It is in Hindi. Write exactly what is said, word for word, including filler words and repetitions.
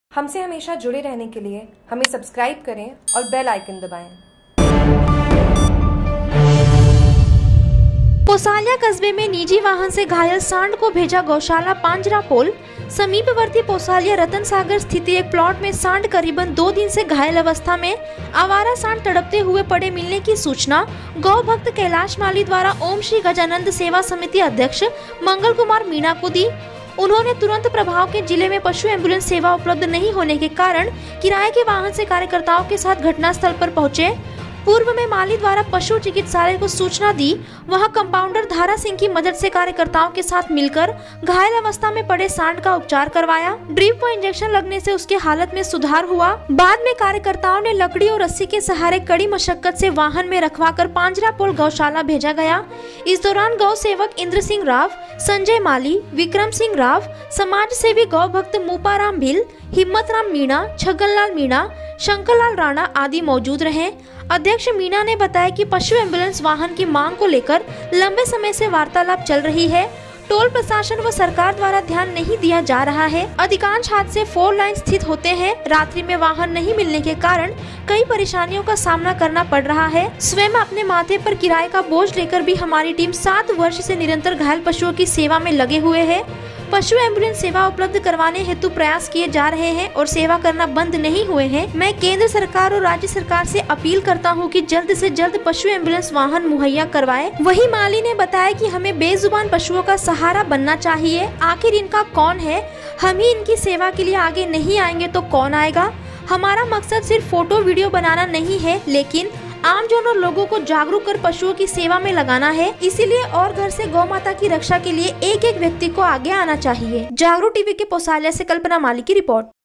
हमसे हमेशा जुड़े रहने के लिए हमें सब्सक्राइब करें और बेल आइकन दबाएं। पोसालिया कस्बे में निजी वाहन से घायल सांड को भेजा गौशाला पांजरापोल। समीपवर्ती पोसालिया रतन सागर स्थित एक प्लॉट में सांड करीबन दो दिन से घायल अवस्था में आवारा सांड तड़पते हुए पड़े मिलने की सूचना गौ भक्त कैलाश माली द्वारा ओम श्री गजानंद सेवा समिति अध्यक्ष मंगल कुमार मीणा को दी। उन्होंने तुरंत प्रभाव के जिले में पशु एम्बुलेंस सेवा उपलब्ध नहीं होने के कारण किराए के वाहन से कार्यकर्ताओं के साथ घटनास्थल पर पहुंचे। पूर्व में माली द्वारा पशु चिकित्सालय को सूचना दी। वहां कंपाउंडर धारा सिंह की मदद से कार्यकर्ताओं के साथ मिलकर घायल अवस्था में पड़े सांड का उपचार करवाया। ड्रिप व इंजेक्शन लगने से उसके हालत में सुधार हुआ। बाद में कार्यकर्ताओं ने लकड़ी और रस्सी के सहारे कड़ी मशक्कत से वाहन में रखवाकर पांजरापोल गौशाला भेजा गया। इस दौरान गौ सेवक इंद्र सिंह राव, संजय माली, विक्रम सिंह राव, समाज सेवी गौ भक्त मूपाराम भिल, हिम्मत राम मीणा, छगनलाल मीणा, शंकरलाल राणा आदि मौजूद रहे। अध्यक्ष मीणा ने बताया कि पशु एम्बुलेंस वाहन की मांग को लेकर लंबे समय से वार्तालाप चल रही है। टोल प्रशासन व सरकार द्वारा ध्यान नहीं दिया जा रहा है। अधिकांश हादसे फोर लाइन स्थित होते हैं। रात्रि में वाहन नहीं मिलने के कारण कई परेशानियों का सामना करना पड़ रहा है। स्वयं अपने माथे पर किराए का बोझ लेकर भी हमारी टीम सात वर्ष से निरंतर घायल पशुओं की सेवा में लगे हुए है। पशु एम्बुलेंस सेवा उपलब्ध करवाने हेतु प्रयास किए जा रहे हैं और सेवा करना बंद नहीं हुए हैं। मैं केंद्र सरकार और राज्य सरकार से अपील करता हूं कि जल्द से जल्द पशु एम्बुलेंस वाहन मुहैया करवाएं। वहीं माली ने बताया कि हमें बेजुबान पशुओं का सहारा बनना चाहिए। आखिर इनका कौन है? हम ही इनकी सेवा के लिए आगे नहीं आएंगे तो कौन आएगा? हमारा मकसद सिर्फ फोटो वीडियो बनाना नहीं है, लेकिन आमजन और लोगों को जागरूक कर पशुओं की सेवा में लगाना है। इसीलिए और घर से गौ माता की रक्षा के लिए एक एक व्यक्ति को आगे आना चाहिए। जागरूक टीवी के पोसालिया से कल्पना माली की रिपोर्ट।